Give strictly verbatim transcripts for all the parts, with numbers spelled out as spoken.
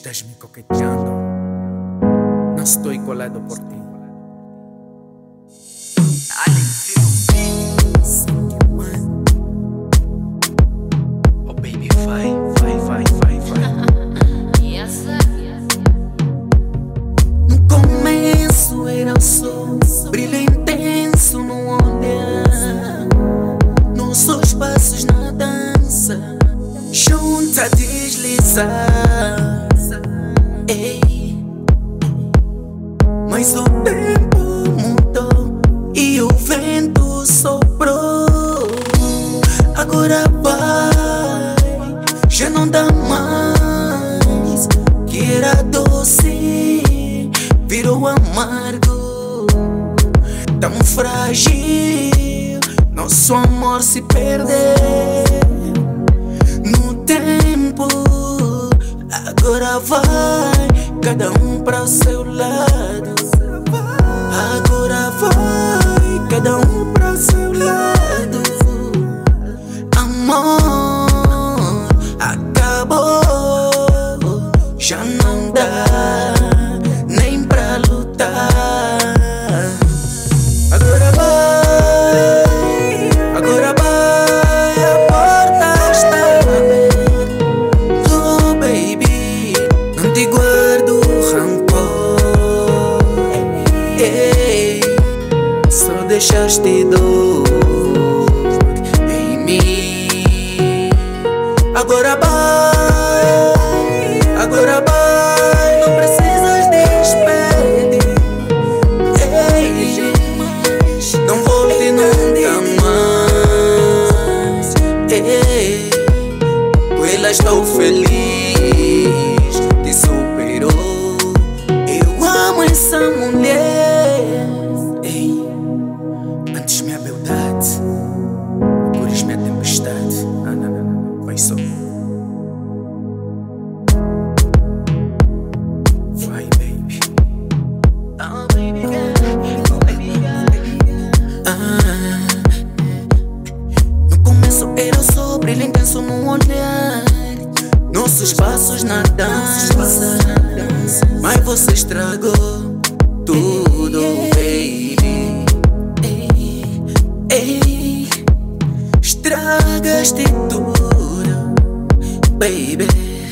Estás me coqueteando, não estou colado por ti. Oh baby, vai, vai, vai, vai, vai. No começo era o sol, brilho intenso no olhar, nossos passos na dança, juntos a deslizar. Ei, mas o tempo mudou e o vento soprou. Agora vai, já não dá mais. Que era doce, virou amargo. Tão frágil, nosso amor se perdeu no tempo. Agora vai, cada um para o seu lado. Agora vai, cada um para o seu lado. Amor, acabou, já não dá nem pra lutar. Agora vai, agora vai, a porta está aberta. Oh baby, não te guardo rancor. Ei, só deixaste dor em mim. Agora vai, agora vai, não precisas despedir. Ei, não volte nunca mais. Ei, ela estou feliz, te superou. Eu amo essa mulher. Ei, antes minha beldade, agora és minha tempestade. Não, não, não, não, vai só. Vai, baby. Oh, baby girl. Oh, baby girl. Ah, no começo era o sol, brilho intenso no olhar, nossos passos na dança, mas você estragou tudo, baby. Ei, ei, estragaste tudo, baby.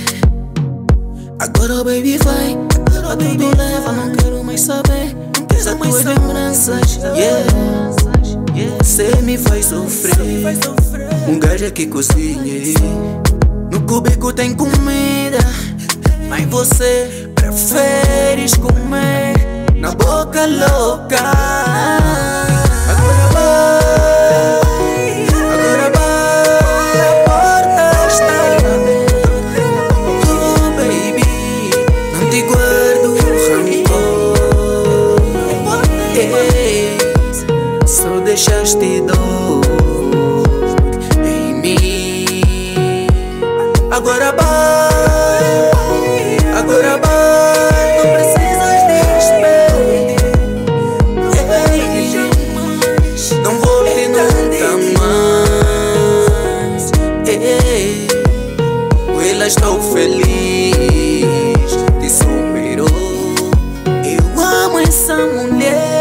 Agora o baby vai, agora tudo leva, não quero mais saber. Não quero mais tuas lembranças, yeah. Você me faz sofrer, um gajo que cozinha. No cúbico tem comida, mas você preferes comer na boca louca. Agora vai, agora vai, a porta está aberta. Oh baby, não te guardo rancor. Ei, só deixaste dor em mim. Agora vai, agora vai, não precisas despedir. Ei, não volte nunca mais. Ei, ela estou feliz, te superou. Eu amo essa mulher.